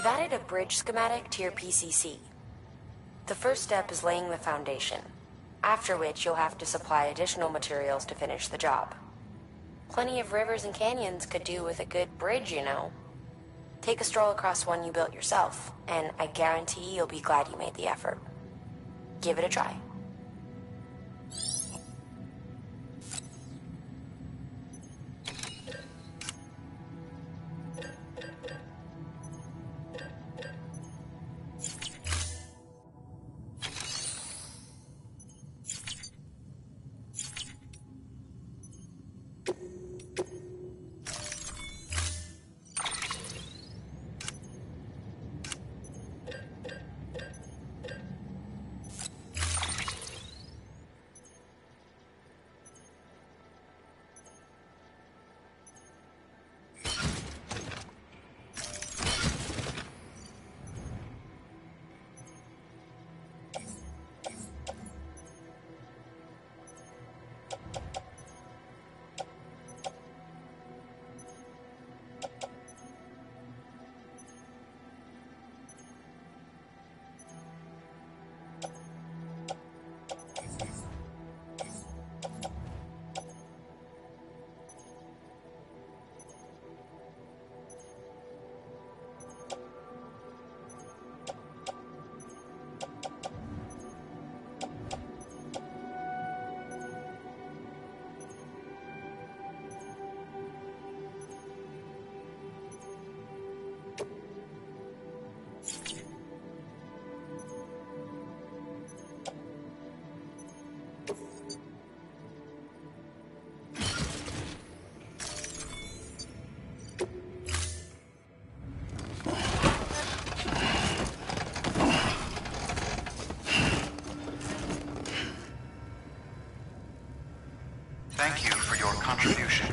added a bridge schematic to your PCC. The first step is laying the foundation, after which you'll have to supply additional materials to finish the job. Plenty of rivers and canyons could do with a good bridge, you know. Take a stroll across one you built yourself, and I guarantee you'll be glad you made the effort. Give it a try. Thank you for your contribution.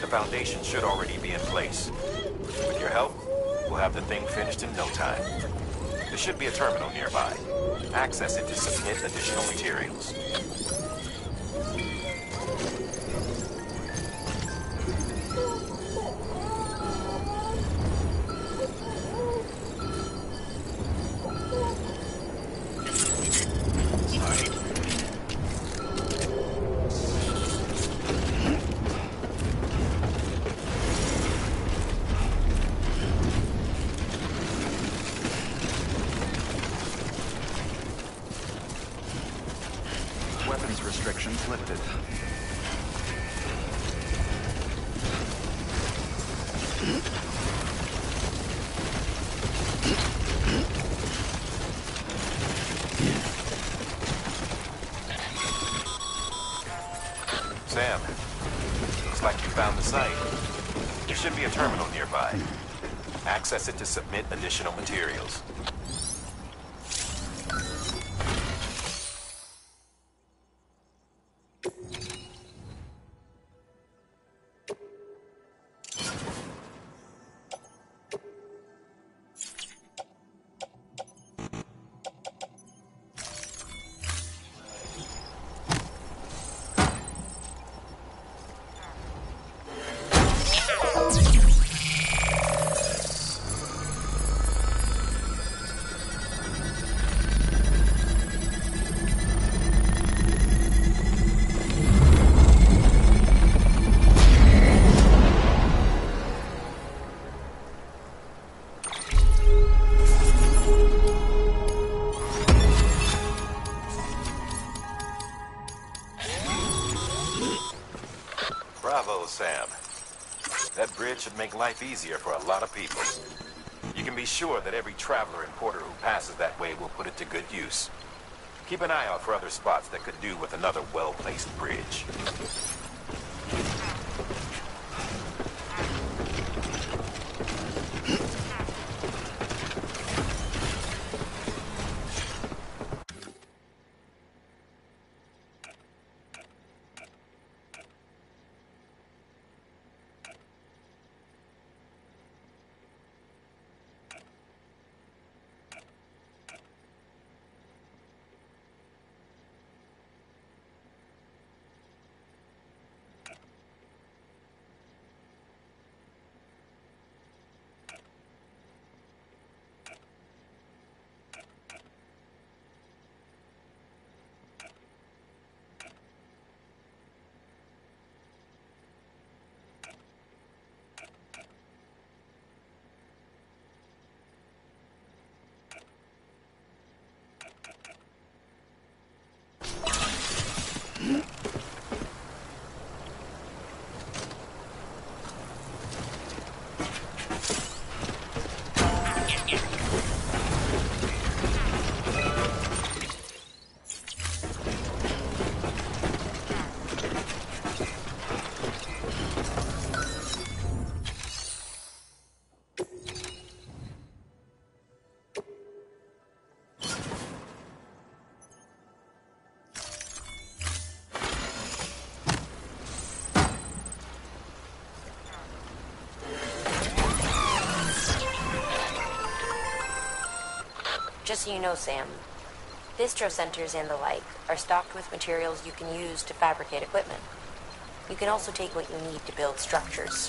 The foundation should already be in place. With your help, we'll have the thing finished in no time. There should be a terminal nearby. Access it to submit additional materials. Weapons restrictions lifted. Sam, looks like you found the site. There should be a terminal nearby. Access it to submit additional materials. Bravo, Sam. That bridge should make life easier for a lot of people. You can be sure that every traveler and porter who passes that way will put it to good use. Keep an eye out for other spots that could do with another well-placed bridge. Just so you know, Sam, bistro centers and the like are stocked with materials you can use to fabricate equipment. You can also take what you need to build structures.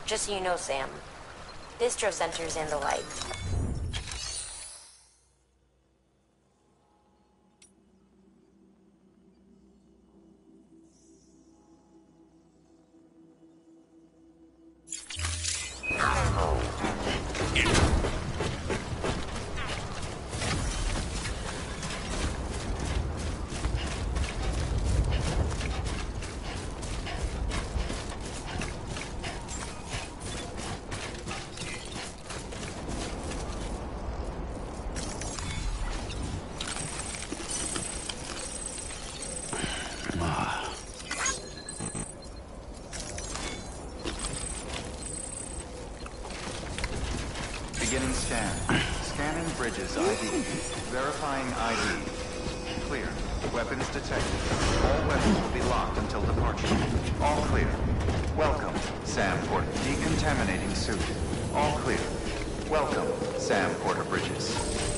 Just so you know, Sam, distro centers and the like. Beginning scan. Scanning bridges ID. Verifying ID. Clear. Weapons detected. All weapons will be locked until departure. All clear. Welcome, Sam Porter. Decontaminating suit. All clear. Welcome, Sam Porter Bridges.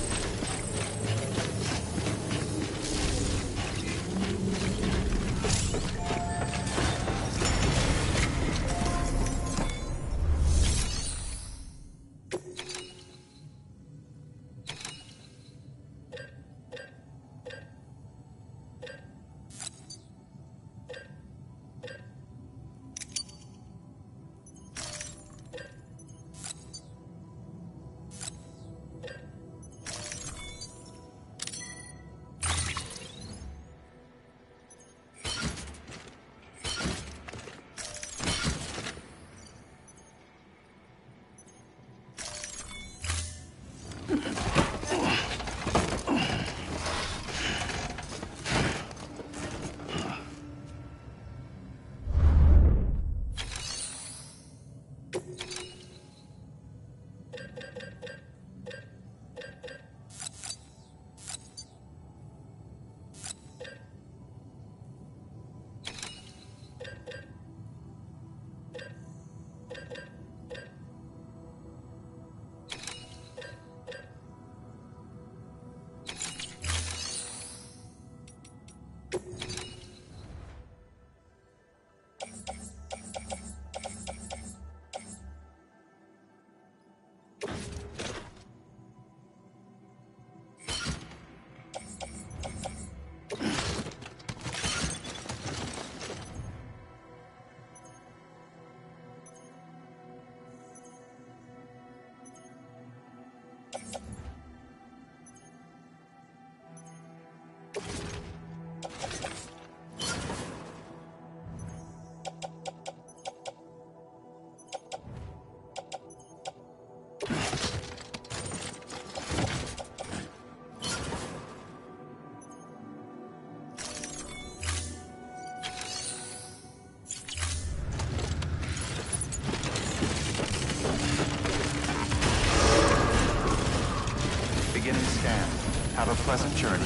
Beginning scan. Have a pleasant journey.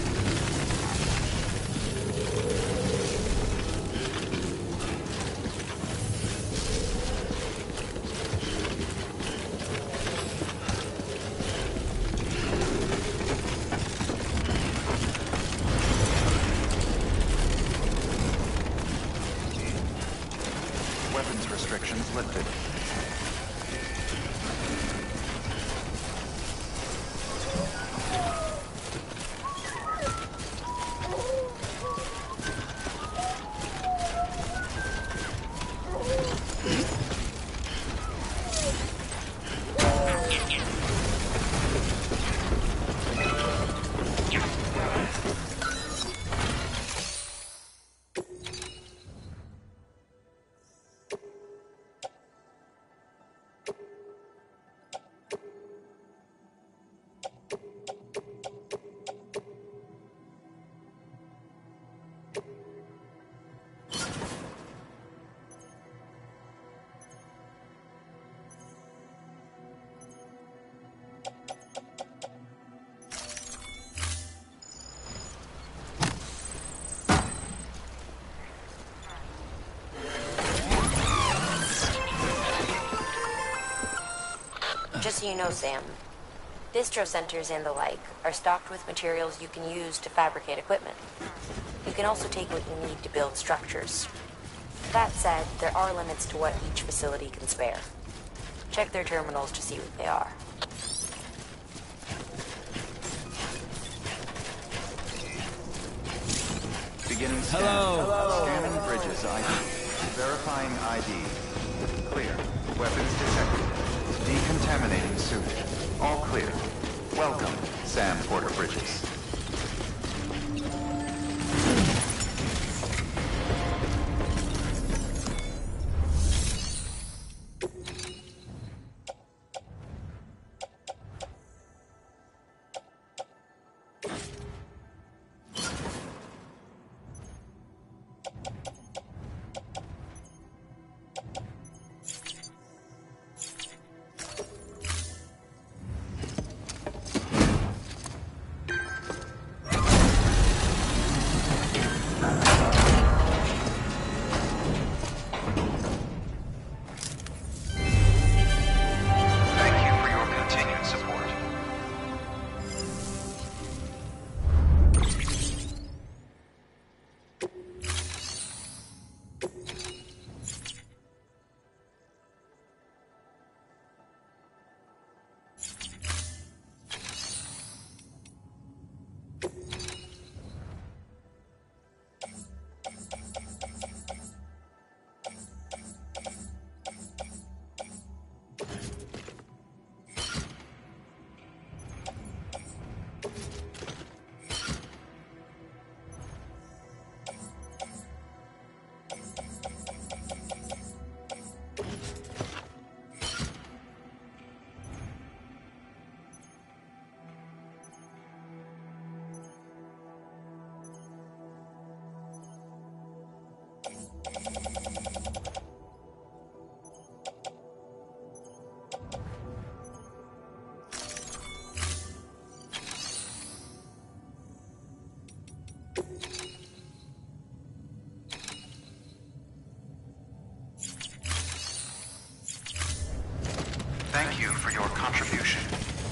Weapons restrictions lifted. Just so you know, Sam, distro centers and the like are stocked with materials you can use to fabricate equipment. You can also take what you need to build structures. That said, there are limits to what each facility can spare. Check their terminals to see what they are. Beginning scan. Hello. Scanning bridges ID. Verifying ID. Clear. Weapons detected. Decontaminating suit. All clear. Welcome, Sam Porter Bridges. Thank you for your contribution.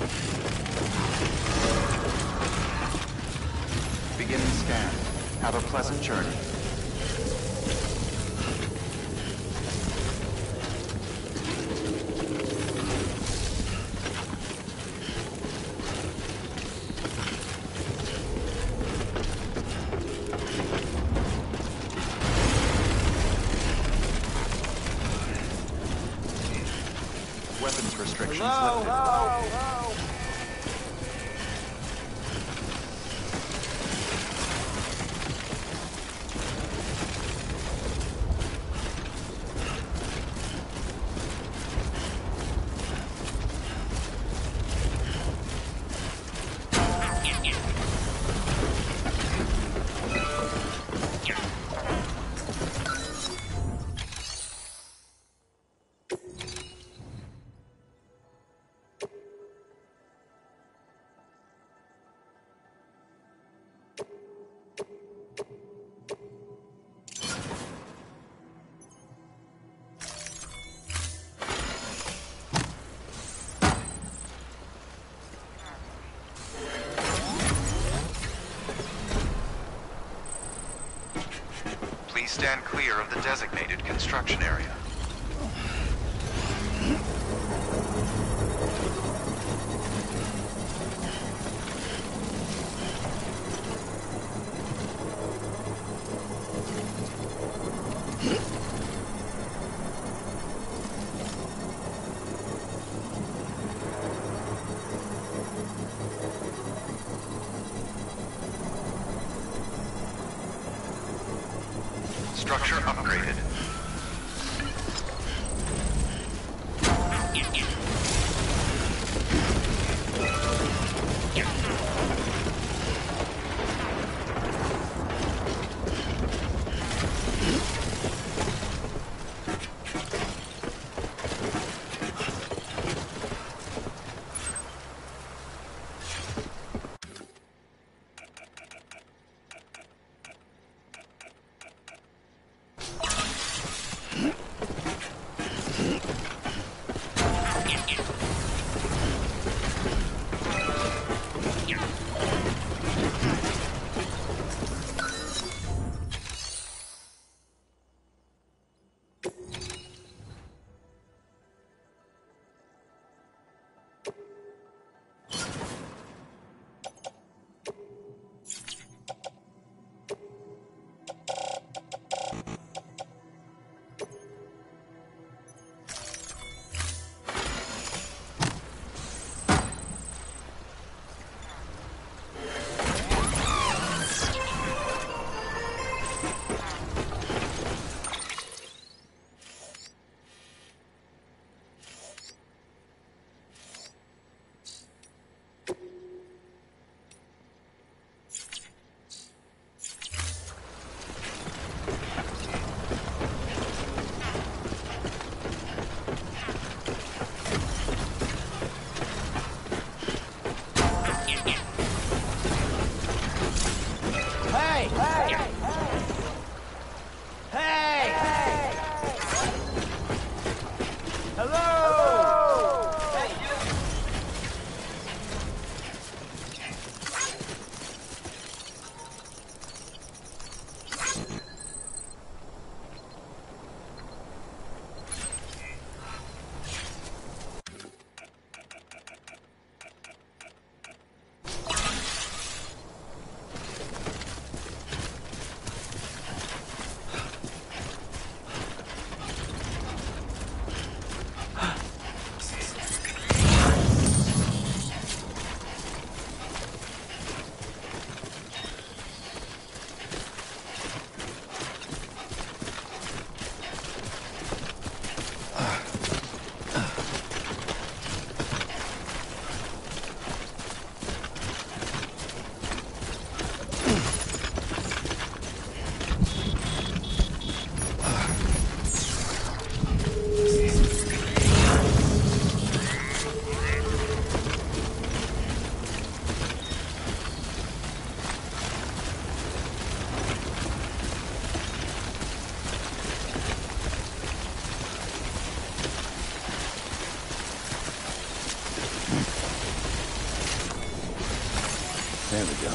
Beginning scan. Have a pleasant journey. Weapons restrictions lifted. Please stand clear of the designated construction area. Structure upgraded. There we go.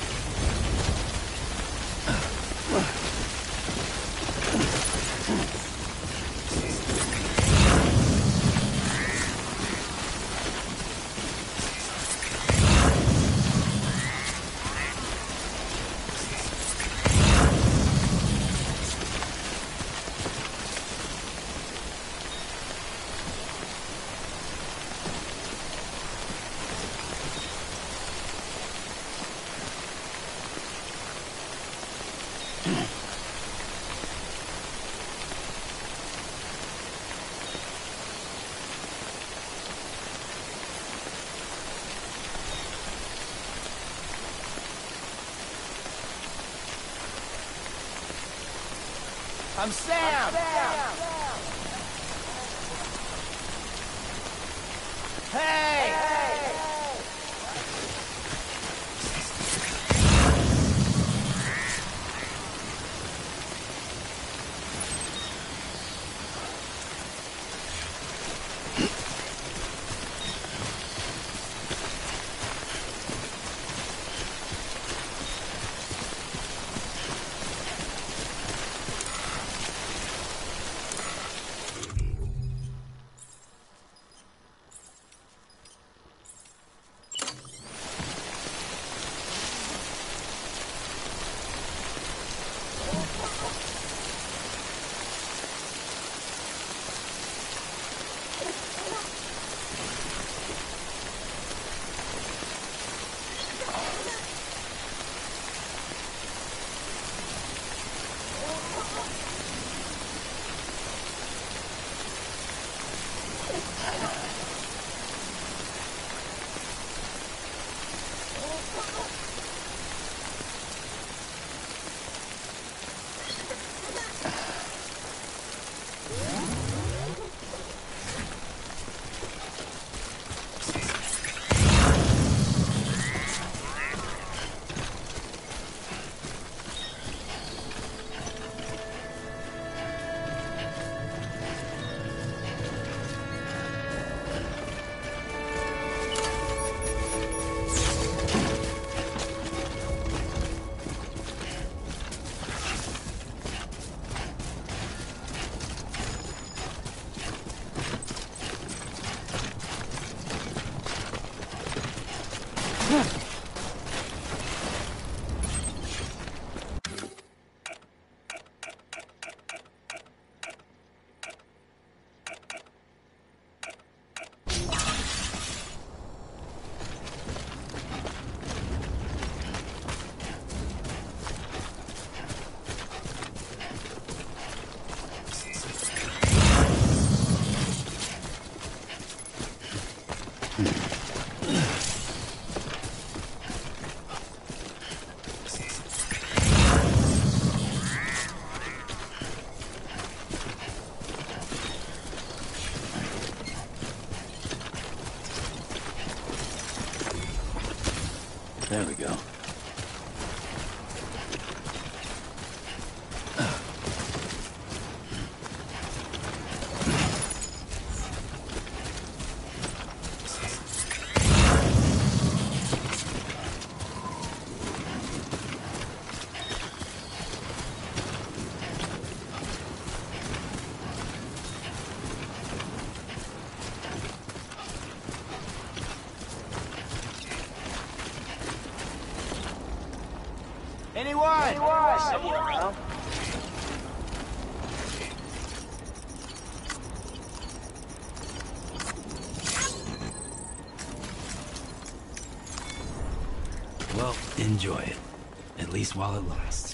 I'm Sam! Hey! There we go. Anyone? Anyone? Well, enjoy it. At least while it lasts.